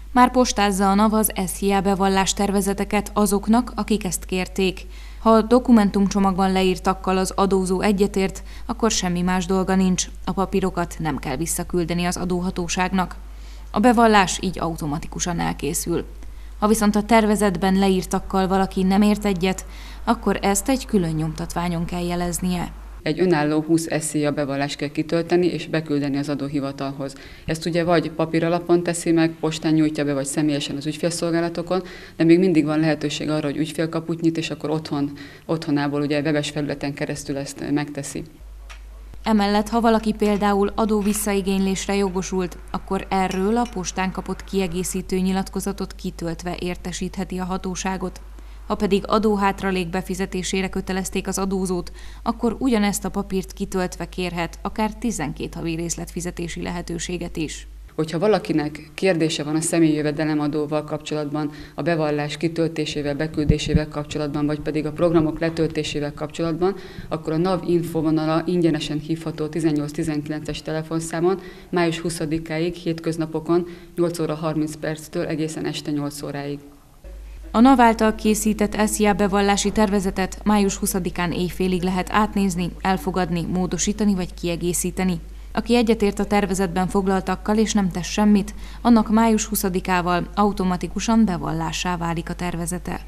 Már postázza a NAV az SZIA bevallás tervezeteket azoknak, akik ezt kérték. Ha a dokumentumcsomagban leírtakkal az adózó egyetért, akkor semmi más dolga nincs, a papírokat nem kell visszaküldeni az adóhatóságnak. A bevallás így automatikusan elkészül. Ha viszont a tervezetben leírtakkal valaki nem ért egyet, akkor ezt egy külön nyomtatványon kell jeleznie. Egy önálló 20 SZIA bevallást kell kitölteni és beküldeni az adóhivatalhoz. Ezt ugye vagy papíralapon teszi meg, postán nyújtja be, vagy személyesen az ügyfélszolgálatokon, de még mindig van lehetőség arra, hogy ügyfélkaput nyit, és akkor otthonából ugye webes felületen keresztül ezt megteszi. Emellett, ha valaki például adóvisszaigénylésre jogosult, akkor erről a postán kapott kiegészítő nyilatkozatot kitöltve értesítheti a hatóságot. Ha pedig adóhátralék befizetésére kötelezték az adózót, akkor ugyanezt a papírt kitöltve kérhet akár 12 havi részletfizetési lehetőséget is. Hogyha valakinek kérdése van a személyi jövedelemadóval kapcsolatban, a bevallás kitöltésével, beküldésével kapcsolatban, vagy pedig a programok letöltésével kapcsolatban, akkor a NAV info vonala ingyenesen hívható 1819-es telefonszámon május 20-áig, hétköznapokon 8 óra 30 perctől egészen este 8 óráig. A NAV által készített SZIA bevallási tervezetet május 20-án éjfélig lehet átnézni, elfogadni, módosítani vagy kiegészíteni. Aki egyetért a tervezetben foglaltakkal és nem tesz semmit, annak május 20-ával automatikusan bevallássá válik a tervezete.